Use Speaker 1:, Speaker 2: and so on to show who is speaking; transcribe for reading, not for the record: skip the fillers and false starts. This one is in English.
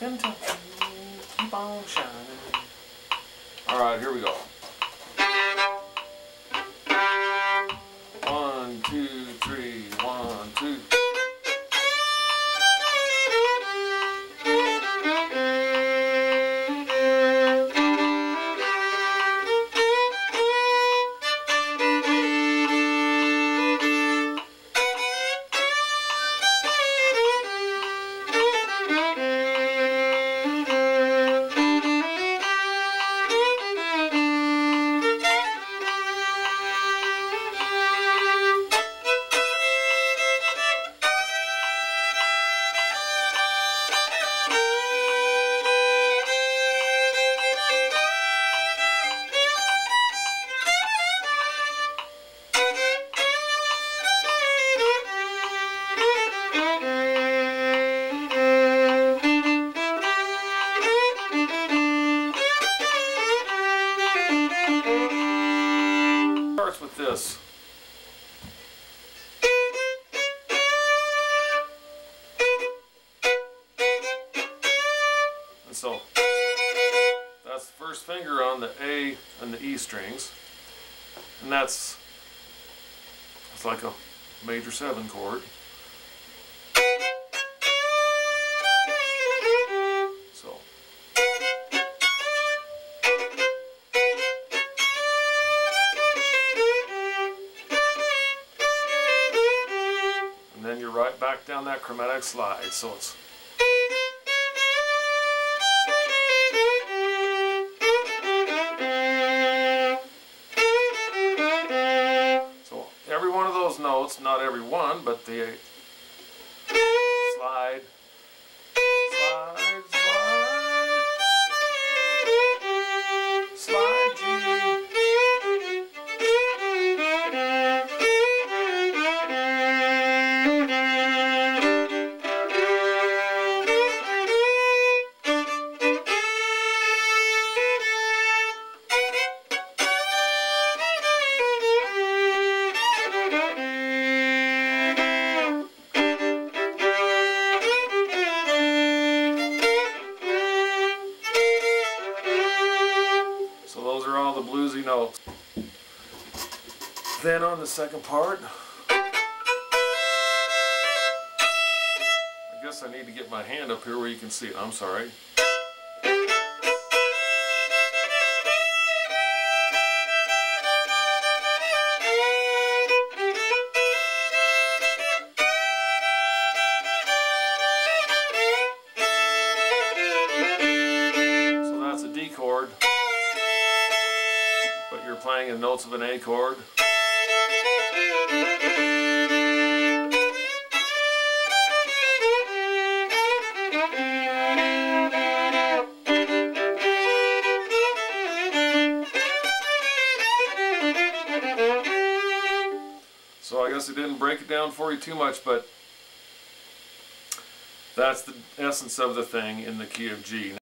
Speaker 1: continue, keep on shining. Alright, here we go. 1, 2, 3, 1, 2. Starts with this. And so that's the first finger on the A and the E strings, and it's like a major 7 chord. So and then you're right back down that chromatic slide, so it's so every one of those notes, not every one, but the slide, slide, slide, slide G. Those are all the bluesy notes. Then on the second part, I guess I need to get my hand up here where you can see it. I'm sorry. So that's a D chord. But you're playing in notes of an A chord. So I guess it didn't break it down for you too much, but that's the essence of the thing in the key of G.